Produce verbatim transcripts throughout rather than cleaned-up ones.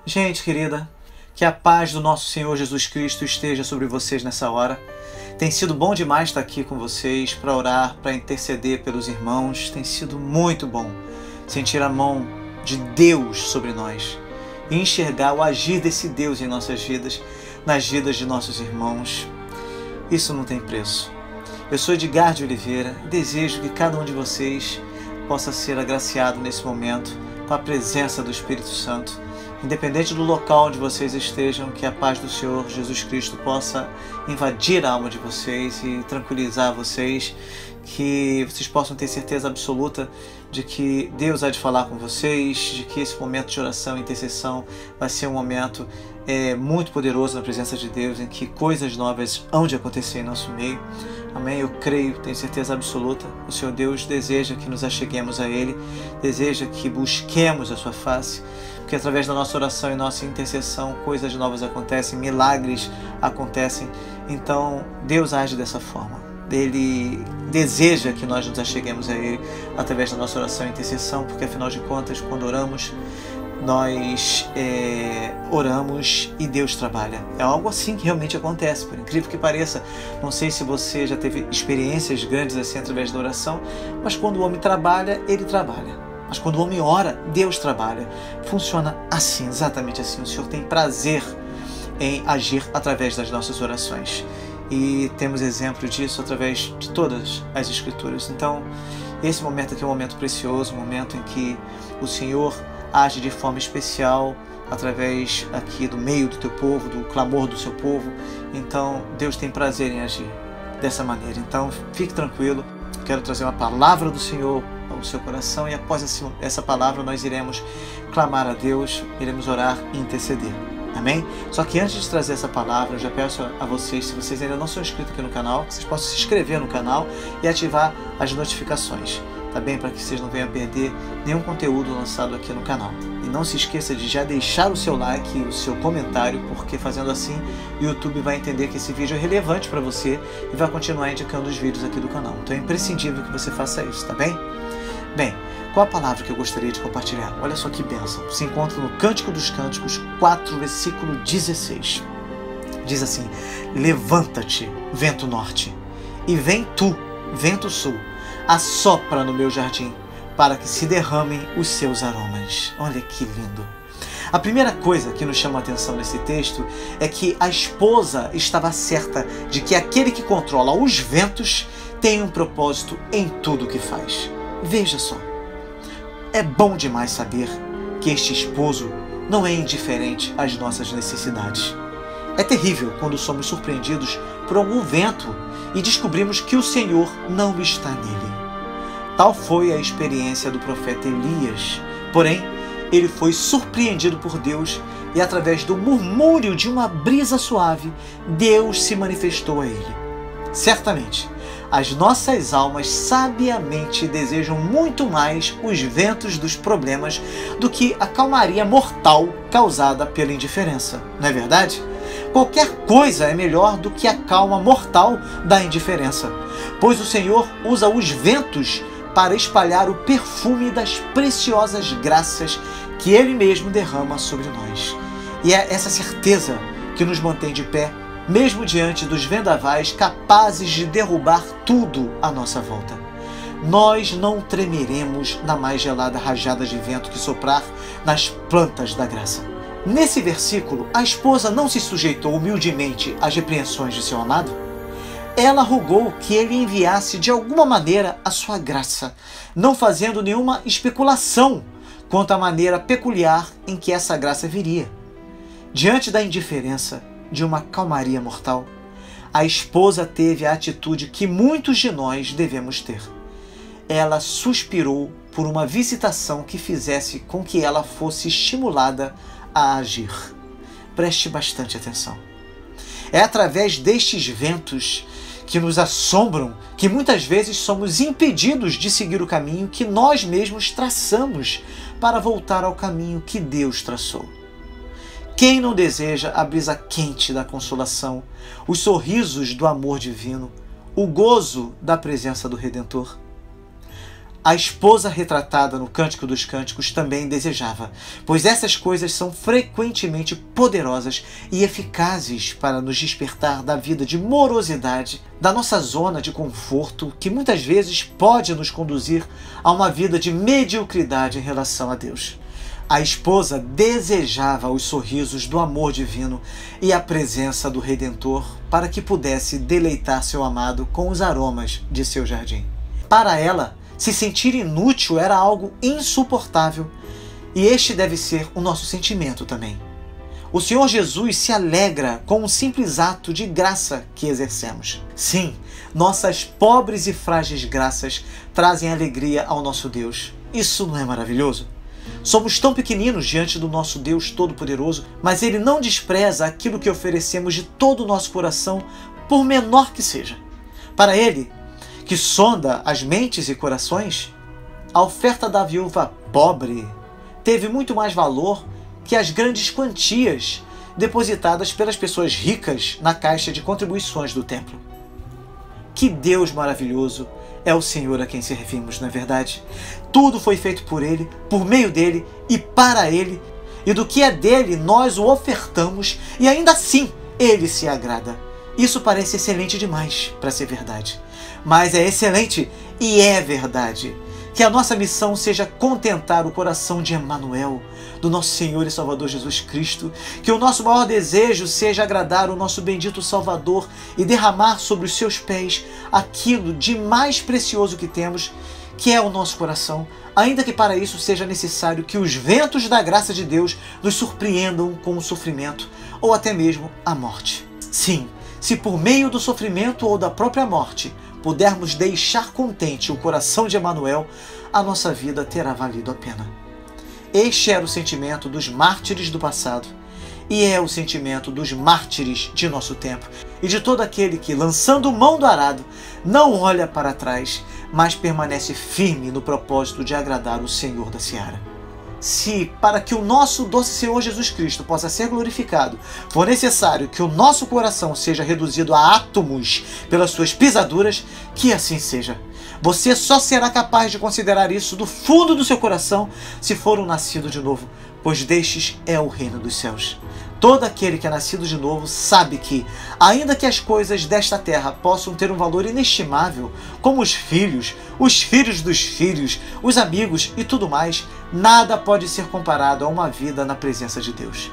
Gente querida, que a paz do nosso Senhor Jesus Cristo esteja sobre vocês nessa hora. Tem sido bom demais estar aqui com vocês para orar, para interceder pelos irmãos. Tem sido muito bom sentir a mão de Deus sobre nós e enxergar o agir desse Deus em nossas vidas, nas vidas de nossos irmãos. Isso não tem preço. Eu sou Edgar de Oliveira e desejo que cada um de vocês possa ser agraciado nesse momento com a presença do Espírito Santo. Independente do local onde vocês estejam, que a paz do Senhor Jesus Cristo possa invadir a alma de vocês e tranquilizar vocês, que vocês possam ter certeza absoluta de que Deus há de falar com vocês, de que esse momento de oração e intercessão vai ser um momento é, muito poderoso na presença de Deus, em que coisas novas hão de acontecer em nosso meio. Amém? Eu creio, tenho certeza absoluta. O Senhor Deus deseja que nos acheguemos a Ele, deseja que busquemos a Sua face, porque através da nossa oração e nossa intercessão, coisas novas acontecem, milagres acontecem. Então, Deus age dessa forma. Ele deseja que nós nos acheguemos a Ele através da nossa oração e intercessão, porque afinal de contas, quando oramos, nós é, oramos e Deus trabalha. É algo assim que realmente acontece, por incrível que pareça. Não sei se você já teve experiências grandes assim através da oração, mas quando o homem trabalha, ele trabalha. Mas quando o homem ora, Deus trabalha. Funciona assim, exatamente assim. O Senhor tem prazer em agir através das nossas orações. E temos exemplo disso através de todas as Escrituras. Então, esse momento aqui é um momento precioso, um momento em que o Senhor age de forma especial através aqui do meio do teu povo, do clamor do seu povo. Então, Deus tem prazer em agir dessa maneira. Então, fique tranquilo. Quero trazer uma palavra do Senhor ao seu coração e após essa palavra nós iremos clamar a Deus, iremos orar e interceder. Amém? Só que antes de trazer essa palavra, eu já peço a vocês, se vocês ainda não são inscritos aqui no canal, que vocês possam se inscrever no canal e ativar as notificações, tá bem? Para que vocês não venham a perder nenhum conteúdo lançado aqui no canal. E não se esqueça de já deixar o seu like, o seu comentário, porque fazendo assim, o YouTube vai entender que esse vídeo é relevante para você e vai continuar indicando os vídeos aqui do canal. Então é imprescindível que você faça isso, tá bem? Bem, qual a palavra que eu gostaria de compartilhar? Olha só que bênção. Se encontra no Cântico dos Cânticos quatro, versículo dezesseis. Diz assim: levanta-te, vento norte, e vem tu, vento sul, assopra no meu jardim, para que se derramem os seus aromas. Olha que lindo. A primeira coisa que nos chama a atenção nesse texto é que a esposa estava certa de que aquele que controla os ventos tem um propósito em tudo o que faz. Veja só, é bom demais saber que este esposo não é indiferente às nossas necessidades. É terrível quando somos surpreendidos por algum vento e descobrimos que o Senhor não está nele. Tal foi a experiência do profeta Elias. Porém, ele foi surpreendido por Deus e através do murmúrio de uma brisa suave, Deus se manifestou a ele. Certamente, as nossas almas sabiamente desejam muito mais os ventos dos problemas do que a calmaria mortal causada pela indiferença, não é verdade? Qualquer coisa é melhor do que a calma mortal da indiferença, pois o Senhor usa os ventos para espalhar o perfume das preciosas graças que Ele mesmo derrama sobre nós. E é essa certeza que nos mantém de pé, mesmo diante dos vendavais capazes de derrubar tudo à nossa volta. Nós não tremeremos na mais gelada rajada de vento que soprar nas plantas da graça. Nesse versículo, a esposa não se sujeitou humildemente às repreensões de seu amado. Ela rogou que ele enviasse de alguma maneira a sua graça, não fazendo nenhuma especulação quanto à maneira peculiar em que essa graça viria. Diante da indiferença de uma calmaria mortal, a esposa teve a atitude que muitos de nós devemos ter. Ela suspirou por uma visitação que fizesse com que ela fosse estimulada a agir. Preste bastante atenção. É através destes ventos que nos assombram que muitas vezes somos impedidos de seguir o caminho que nós mesmos traçamos para voltar ao caminho que Deus traçou. Quem não deseja a brisa quente da consolação, os sorrisos do amor divino, o gozo da presença do Redentor? a esposa retratada no Cântico dos Cânticos também desejava, pois essas coisas são frequentemente poderosas e eficazes para nos despertar da vida de morosidade, da nossa zona de conforto, que muitas vezes pode nos conduzir a uma vida de mediocridade em relação a Deus. A esposa desejava os sorrisos do amor divino e a presença do Redentor para que pudesse deleitar seu amado com os aromas de seu jardim. Para ela, se sentir inútil era algo insuportável, e este deve ser o nosso sentimento também. O Senhor Jesus se alegra com um simples ato de graça que exercemos. Sim, nossas pobres e frágeis graças trazem alegria ao nosso Deus. Isso não é maravilhoso? Somos tão pequeninos diante do nosso Deus Todo-Poderoso, mas Ele não despreza aquilo que oferecemos de todo o nosso coração, por menor que seja. Para Ele, que sonda as mentes e corações, a oferta da viúva pobre teve muito mais valor que as grandes quantias depositadas pelas pessoas ricas na caixa de contribuições do templo. Que Deus maravilhoso é o Senhor a quem servimos, não é verdade? Tudo foi feito por Ele, por meio dEle e para Ele, e do que é dEle nós o ofertamos e ainda assim Ele se agrada. Isso parece excelente demais para ser verdade, mas é excelente e é verdade. Que a nossa missão seja contentar o coração de Emanuel, do nosso Senhor e Salvador Jesus Cristo. Que o nosso maior desejo seja agradar o nosso bendito Salvador e derramar sobre os seus pés aquilo de mais precioso que temos, que é o nosso coração, ainda que para isso seja necessário que os ventos da graça de Deus nos surpreendam com o sofrimento ou até mesmo a morte. Sim, se por meio do sofrimento ou da própria morte pudermos deixar contente o coração de Emanuel, a nossa vida terá valido a pena. Este era o sentimento dos mártires do passado e é o sentimento dos mártires de nosso tempo e de todo aquele que, lançando mão do arado, não olha para trás, mas permanece firme no propósito de agradar o Senhor da seara. Se, para que o nosso doce Senhor Jesus Cristo possa ser glorificado, for necessário que o nosso coração seja reduzido a átomos pelas suas pisaduras, que assim seja. Você só será capaz de considerar isso do fundo do seu coração se for um nascido de novo, pois destes é o reino dos céus. Todo aquele que é nascido de novo sabe que, ainda que as coisas desta terra possam ter um valor inestimável, como os filhos, os filhos dos filhos, os amigos e tudo mais, nada pode ser comparado a uma vida na presença de Deus.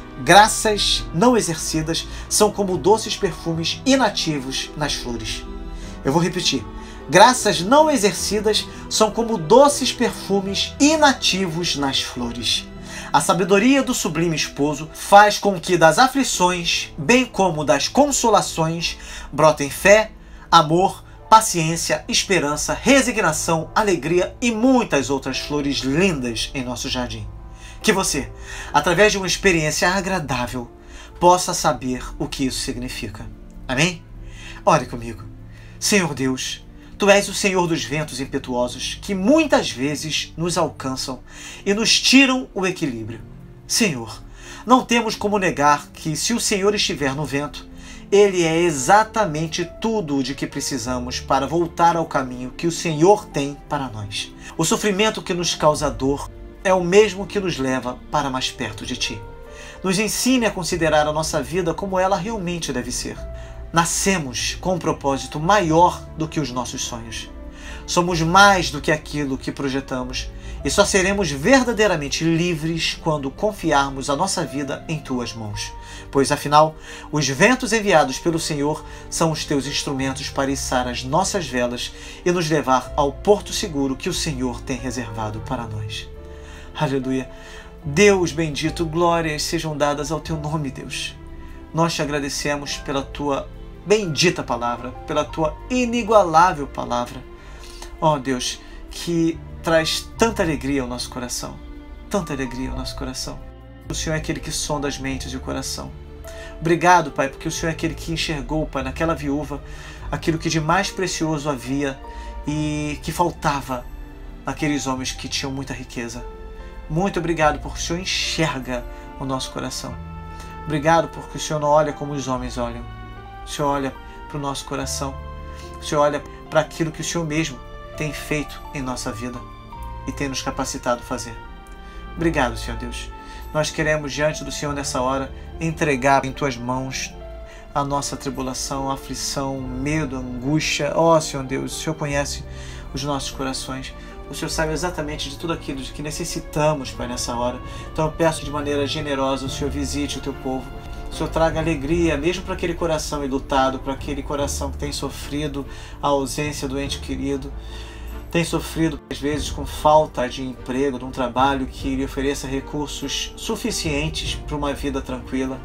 Graças não exercidas são como doces perfumes inativos nas flores. Eu vou repetir. Graças não exercidas são como doces perfumes inativos nas flores. A sabedoria do sublime esposo faz com que das aflições, bem como das consolações, brotem fé, amor, paciência, esperança, resignação, alegria e muitas outras flores lindas em nosso jardim. Que você, através de uma experiência agradável, possa saber o que isso significa. Amém? Ore comigo. Senhor Deus, Tu és o Senhor dos ventos impetuosos que muitas vezes nos alcançam e nos tiram o equilíbrio. Senhor, não temos como negar que, se o Senhor estiver no vento, Ele é exatamente tudo o de que precisamos para voltar ao caminho que o Senhor tem para nós. O sofrimento que nos causa dor é o mesmo que nos leva para mais perto de Ti. Nos ensine a considerar a nossa vida como ela realmente deve ser. Nascemos com um propósito maior do que os nossos sonhos. Somos mais do que aquilo que projetamos e só seremos verdadeiramente livres quando confiarmos a nossa vida em Tuas mãos. Pois, afinal, os ventos enviados pelo Senhor são os Teus instrumentos para içar as nossas velas e nos levar ao porto seguro que o Senhor tem reservado para nós. Aleluia! Deus bendito, glórias sejam dadas ao Teu nome, Deus. Nós Te agradecemos pela Tua bendita palavra, pela Tua inigualável palavra. Ó Deus, que traz tanta alegria ao nosso coração, tanta alegria ao nosso coração. O Senhor é aquele que sonda as mentes e o coração. Obrigado, Pai, porque o Senhor é aquele que enxergou, Pai, naquela viúva, aquilo que de mais precioso havia e que faltava naqueles homens que tinham muita riqueza. Muito obrigado porque o Senhor enxerga o nosso coração. Obrigado porque o Senhor não olha como os homens olham. O Senhor olha para o nosso coração. O Senhor olha para aquilo que o Senhor mesmo tem feito em nossa vida e tem nos capacitado a fazer. Obrigado, Senhor Deus. Nós queremos, diante do Senhor nessa hora, entregar em Tuas mãos a nossa tribulação, aflição, medo, angústia. Ó, Senhor Deus, o Senhor conhece os nossos corações. O Senhor sabe exatamente de tudo aquilo de que necessitamos, Pai, nessa hora. Então eu peço de maneira generosa, o Senhor visite o Teu povo. O Senhor traga alegria, mesmo para aquele coração enlutado, para aquele coração que tem sofrido a ausência do ente querido, tem sofrido, às vezes, com falta de emprego, de um trabalho que lhe ofereça recursos suficientes para uma vida tranquila.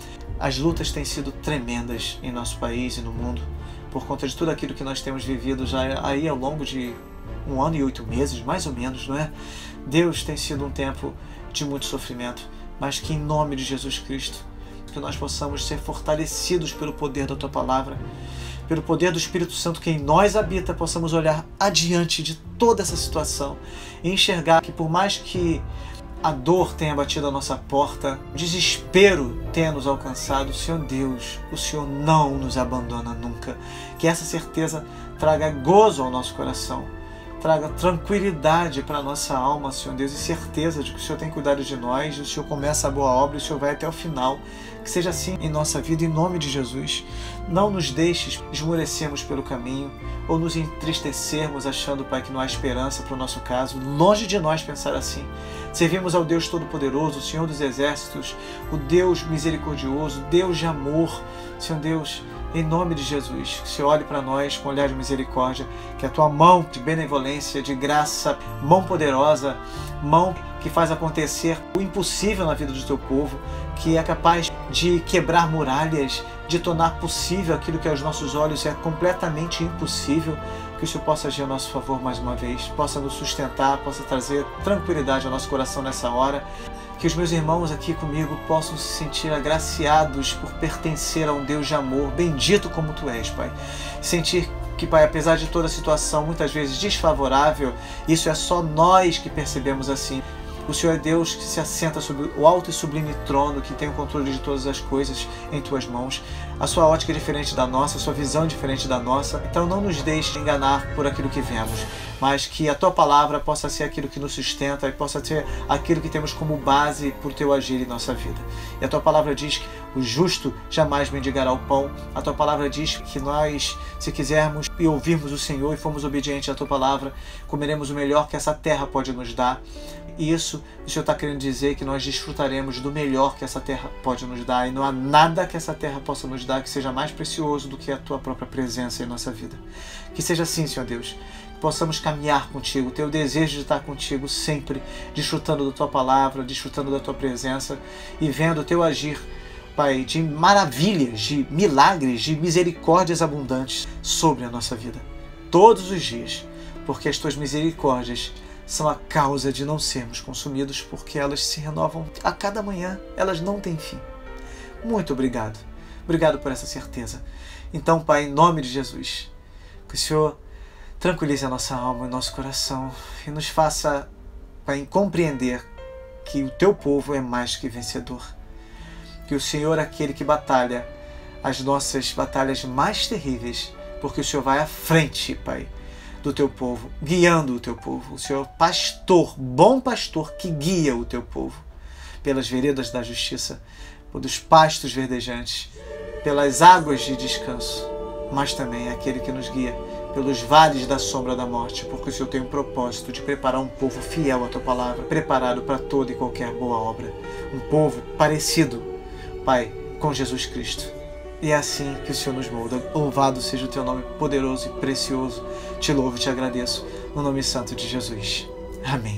As lutas têm sido tremendas em nosso país e no mundo, por conta de tudo aquilo que nós temos vivido já aí ao longo de um ano e oito meses, mais ou menos, não é? Deus, tem sido um tempo de muito sofrimento, mas que em nome de Jesus Cristo, que nós possamos ser fortalecidos pelo poder da Tua Palavra, pelo poder do Espírito Santo que em nós habita, possamos olhar adiante de toda essa situação e enxergar que por mais que a dor tenha batido a nossa porta, o desespero tenha nos alcançado, o Senhor Deus, o Senhor não nos abandona nunca. Que essa certeza traga gozo ao nosso coração, traga tranquilidade para a nossa alma, Senhor Deus, e certeza de que o Senhor tem cuidado de nós, o Senhor começa a boa obra e o Senhor vai até o final. Que seja assim em nossa vida, em nome de Jesus. Não nos deixes esmorecermos pelo caminho ou nos entristecermos achando, Pai, que não há esperança para o nosso caso. Longe de nós pensar assim. Servimos ao Deus Todo-Poderoso, o Senhor dos Exércitos, o Deus misericordioso, Deus de amor. Senhor Deus, em nome de Jesus, que o Senhor olhe para nós com olhar de misericórdia, que a Tua mão de benevolência, de graça, mão poderosa, mão que faz acontecer o impossível na vida do Teu povo, que é capaz de quebrar muralhas, de tornar possível aquilo que aos nossos olhos é completamente impossível, que o Senhor possa agir a nosso favor mais uma vez, possa nos sustentar, possa trazer tranquilidade ao nosso coração nessa hora, que os meus irmãos aqui comigo possam se sentir agraciados por pertencer a um Deus de amor, bendito como Tu és, Pai. Sentir que, Pai, apesar de toda a situação muitas vezes desfavorável, isso é só nós que percebemos assim. O Senhor é Deus que se assenta sobre o alto e sublime trono, que tem o controle de todas as coisas em Tuas mãos. A Sua ótica é diferente da nossa, a Sua visão é diferente da nossa. Então não nos deixe enganar por aquilo que vemos, mas que a Tua Palavra possa ser aquilo que nos sustenta e possa ser aquilo que temos como base por Teu agir em nossa vida. E a Tua Palavra diz que o justo jamais mendigará o pão. A Tua Palavra diz que nós, se quisermos e ouvirmos o Senhor e formos obedientes à Tua Palavra, comeremos o melhor que essa terra pode nos dar. E isso, o Senhor está querendo dizer que nós desfrutaremos do melhor que essa terra pode nos dar, e não há nada que essa terra possa nos dar que seja mais precioso do que a Tua própria presença em nossa vida. Que seja assim, Senhor Deus, que possamos caminhar contigo, ter o desejo de estar contigo sempre, desfrutando da Tua Palavra, desfrutando da Tua presença e vendo o Teu agir, Pai, de maravilhas, de milagres, de misericórdias abundantes sobre a nossa vida, todos os dias, porque as Tuas misericórdias são a causa de não sermos consumidos, porque elas se renovam a cada manhã, elas não têm fim. Muito obrigado. Obrigado por essa certeza. Então, Pai, em nome de Jesus, que o Senhor tranquilize a nossa alma e nosso coração e nos faça, Pai, compreender que o Teu povo é mais que vencedor. Que o Senhor é aquele que batalha as nossas batalhas mais terríveis, porque o Senhor vai à frente, Pai, do Teu povo, guiando o Teu povo. O Senhor pastor, bom pastor que guia o Teu povo pelas veredas da justiça, pelos pastos verdejantes, pelas águas de descanso, mas também é aquele que nos guia pelos vales da sombra da morte, porque o Senhor tem um propósito de preparar um povo fiel à Tua Palavra, preparado para toda e qualquer boa obra. Um povo parecido, Pai, com Jesus Cristo. E é assim que o Senhor nos molda. Louvado seja o Teu nome poderoso e precioso. Te louvo e te agradeço, no nome santo de Jesus. Amém.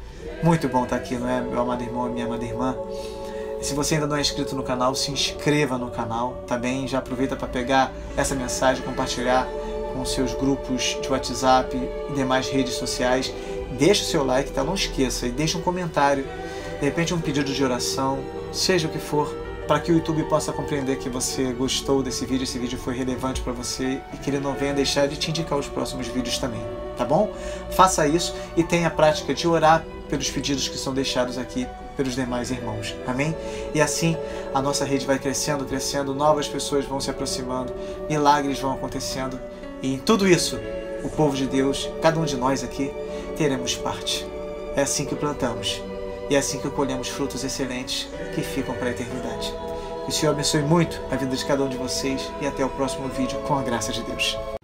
Muito bom estar aqui, não é, meu amado irmão e minha amada irmã? Se você ainda não é inscrito no canal, se inscreva no canal, tá bem? Já aproveita para pegar essa mensagem, compartilhar com seus grupos de WhatsApp e demais redes sociais. Deixa o seu like, tá? Não esqueça. E deixa um comentário, de repente um pedido de oração, seja o que for, para que o YouTube possa compreender que você gostou desse vídeo, esse vídeo foi relevante para você e que ele não venha deixar de te indicar os próximos vídeos também, tá bom? Faça isso e tenha a prática de orar pelos pedidos que são deixados aqui pelos demais irmãos, amém? E assim a nossa rede vai crescendo, crescendo, novas pessoas vão se aproximando, milagres vão acontecendo e em tudo isso o povo de Deus, cada um de nós aqui, teremos parte. É assim que plantamos e é assim que colhemos frutos excelentes que ficam para a eternidade. Que o Senhor abençoe muito a vida de cada um de vocês e até o próximo vídeo com a graça de Deus.